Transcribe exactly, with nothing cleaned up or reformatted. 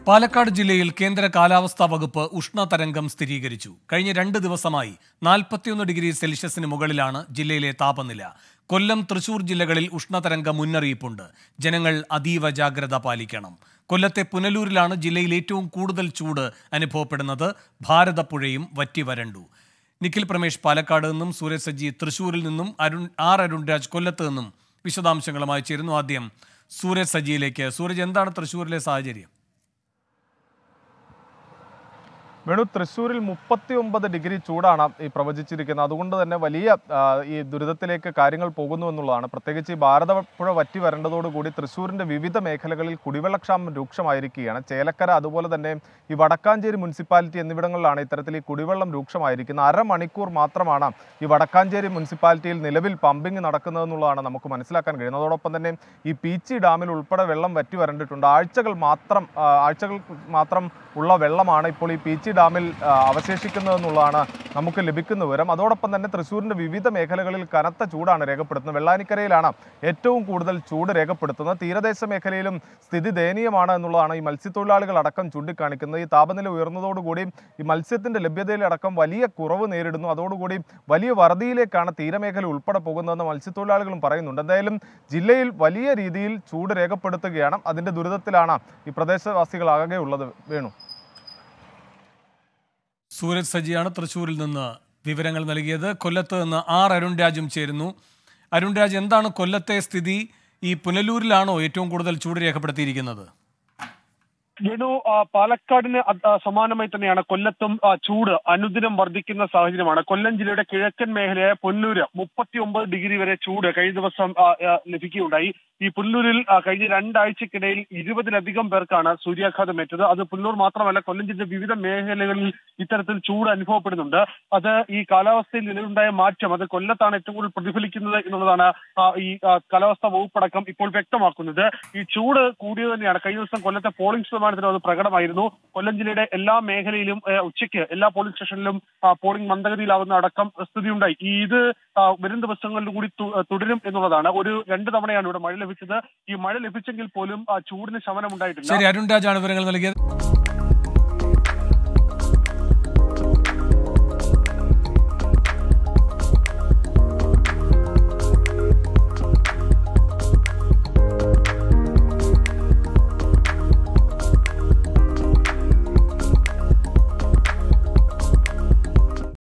പാലക്കാട് ജില്ലയിൽ കേന്ദ്ര കാലാവസ്ഥാ വകുപ്പ് ഉഷ്ണതരംഗം സ്ഥിരീകരിച്ചു. കഴിഞ്ഞ രണ്ട് ദിവസമായി നാൽപ്പത്തിയൊന്ന് ഡിഗ്രി സെൽഷ്യസിന് മുകളിലാണ് ജില്ലയിലെ താപനില. കൊല്ലം, തൃശൂർ ജില്ലകളിൽ ഉഷ്ണതരംഗ മുന്നറിയിപ്പുണ്ട്. ജനങ്ങൾ അതീവ ജാഗ്രത പാലിക്കണം. കൊല്ലത്തെ പുനലൂരിലാണ് ജില്ലയിൽ ഏറ്റവും കൂടുതൽ ചൂട് അനുഭവപ്പെടുന്നത്. ഭാരതപ്പുഴയും വറ്റിവരണ്ടു. നിഖിൽ പ്രമേഷ് പാലക്കാട് നിന്നും, സൂരജ് സജി തൃശൂരിൽ നിന്നും, അരുൺ ആർ അരുൺരാജ് കൊല്ലത്ത് നിന്നും വിശദാംശങ്ങളുമായി ചേരുന്നു. ആദ്യം സൂരജ് സജിയിലേക്ക്. സൂരജ്, എന്താണ് തൃശൂരിലെ സാഹചര്യം? വേണു, തൃശ്ശൂരിൽ മുപ്പത്തി ഒമ്പത് ഡിഗ്രി ചൂടാണ് ഈ പ്രവചിച്ചിരിക്കുന്നത്. അതുകൊണ്ട് തന്നെ വലിയ ഈ ദുരിതത്തിലേക്ക് കാര്യങ്ങൾ പോകുന്നു എന്നുള്ളതാണ്. പ്രത്യേകിച്ച് ഈ ഭാരതപ്പുഴ വറ്റി വരേണ്ടതോടുകൂടി തൃശ്ശൂരിൻ്റെ വിവിധ മേഖലകളിൽ കുടിവെള്ളക്ഷാമം രൂക്ഷമായിരിക്കുകയാണ്. ചേലക്കര, അതുപോലെ തന്നെ ഈ വടക്കാഞ്ചേരി മുനിസിപ്പാലിറ്റി എന്നിവിടങ്ങളിലാണ് ഇത്തരത്തിൽ ഈ കുടിവെള്ളം രൂക്ഷമായിരിക്കുന്നത്. അരമണിക്കൂർ മാത്രമാണ് ഈ വടക്കാഞ്ചേരി മുനിസിപ്പാലിറ്റിയിൽ നിലവിൽ പമ്പിങ് നടക്കുന്നതെന്നുള്ളതാണ് നമുക്ക് മനസ്സിലാക്കാൻ കഴിയുന്നത്. അതോടൊപ്പം തന്നെ ഈ പീച്ചി ഡാമിൽ ഉൾപ്പെടെ വെള്ളം വറ്റി വരണ്ടിട്ടുണ്ട്. ആഴ്ചകൾ മാത്രം ആഴ്ചകൾ മാത്രം ഉള്ള വെള്ളമാണ് ഇപ്പോൾ ഈ പീച്ചി ഡാമിൽ അവശേഷിക്കുന്നതെന്നുള്ളതാണ് നമുക്ക് ലഭിക്കുന്ന വിവരം. അതോടൊപ്പം തന്നെ തൃശ്ശൂരിൻ്റെ വിവിധ മേഖലകളിൽ കനത്ത ചൂടാണ് രേഖപ്പെടുത്തുന്നത്. വെള്ളാനിക്കരയിലാണ് ഏറ്റവും കൂടുതൽ ചൂട് രേഖപ്പെടുത്തുന്നത്. തീരദേശ മേഖലയിലും സ്ഥിതി ദയനീയമാണ് എന്നുള്ളതാണ് ഈ മത്സ്യത്തൊഴിലാളികൾ അടക്കം ചൂണ്ടിക്കാണിക്കുന്നത്. ഈ താപനില ഉയർന്നതോടുകൂടി ഈ മത്സ്യത്തിൻ്റെ ലഭ്യതയിലടക്കം വലിയ കുറവ് നേരിടുന്നു. അതോടുകൂടി വലിയ വറുതിയിലേക്കാണ് തീരമേഖല ഉൾപ്പെടെ പോകുന്നതെന്ന് മത്സ്യത്തൊഴിലാളികളും പറയുന്നുണ്ട്. എന്തായാലും ജില്ലയിൽ വലിയ രീതിയിൽ ചൂട് രേഖപ്പെടുത്തുകയാണ്. അതിൻ്റെ ദുരിതത്തിലാണ് ഈ പ്രദേശവാസികളാകെ ഉള്ളത്. വേണു, സൂരജ് സജിയാണ് തൃശ്ശൂരിൽ നിന്ന് വിവരങ്ങൾ നൽകിയത്. കൊല്ലത്ത് നിന്ന് ആർ അരുൺരാജും ചേരുന്നു. അരുൺരാജ്, എന്താണ് കൊല്ലത്തെ സ്ഥിതി? ഈ പുനലൂരിലാണോ ഏറ്റവും കൂടുതൽ ചൂട് രേഖപ്പെടുത്തിയിരിക്കുന്നത്? വേണു, പാലക്കാടിന് സമാനമായി തന്നെയാണ് കൊല്ലത്തും ചൂട് അനുദിനം വർദ്ധിക്കുന്ന സാഹചര്യമാണ്. കൊല്ലം ജില്ലയുടെ കിഴക്കൻ മേഖലയായ പുനലൂര് മുപ്പത്തി ഒമ്പത് ഡിഗ്രി വരെ ചൂട് കഴിഞ്ഞ ദിവസം ലഭിക്കുകയുണ്ടായി. ഈ പുനലൂരിൽ കഴിഞ്ഞ രണ്ടാഴ്ചക്കിടയിൽ ഇരുപതിലധികം പേർക്കാണ് സൂര്യാഘാതമേറ്റത്. അത് പുനലൂർ മാത്രമല്ല, കൊല്ലം ജില്ലയുടെ വിവിധ മേഖലകളിൽ ഇത്തരത്തിൽ ചൂട് അനുഭവപ്പെടുന്നുണ്ട്. അത് ഈ കാലാവസ്ഥയിൽ നിലവിലുണ്ടായ മാറ്റം അത് കൊല്ലത്താണ് ഏറ്റവും കൂടുതൽ പ്രതിഫലിക്കുന്നത് എന്നുള്ളതാണ് ഈ കാലാവസ്ഥാ വകുപ്പടക്കം ഇപ്പോൾ വ്യക്തമാക്കുന്നത്. ഈ ചൂട് കൂടിയത് തന്നെയാണ്. കഴിഞ്ഞ ദിവസം കൊല്ലത്തെ പോളിംഗ് ശതമാനം അത് പ്രകടമായിരുന്നു. കൊല്ലം ജില്ലയുടെ എല്ലാ മേഖലയിലും ഉച്ചയ്ക്ക് എല്ലാ പോളിംഗ് സ്റ്റേഷനിലും പോളിംഗ് മന്ദഗതിയിലാവുന്ന അടക്കം സ്ഥിതിയുണ്ടായി. ഇത് വരും ദിവസങ്ങളിൽ കൂടി തുടരും എന്നുള്ളതാണ്. ഒരു രണ്ട് തവണയാണ് ഇവിടെ മഴ ലഭിച്ചത്. ഈ മഴ ലഭിച്ചെങ്കിൽ പോലും ചൂടിന് ശമനം ഉണ്ടായിട്ടില്ല. ശരി, അരുൺരാജാണ് വിവരങ്ങൾ നൽകിയത്.